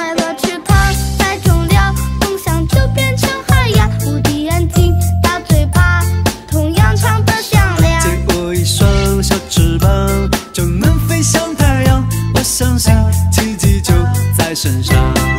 快乐池塘太重要，梦想就变成海洋。无敌眼睛，大嘴巴，同样唱得响亮。 借我一双小翅膀，就能飞向太阳。我相信奇迹就在身上。